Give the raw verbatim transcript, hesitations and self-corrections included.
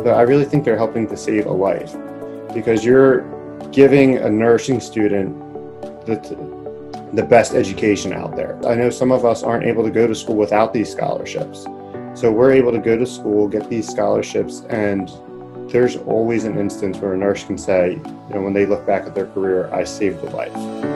but I really think they're helping to save a life, because you're giving a nursing student the, the best education out there. I know some of us aren't able to go to school without these scholarships. So we're able to go to school, get these scholarships, and there's always an instance where a nurse can say, you know, when they look back at their career, I saved a life.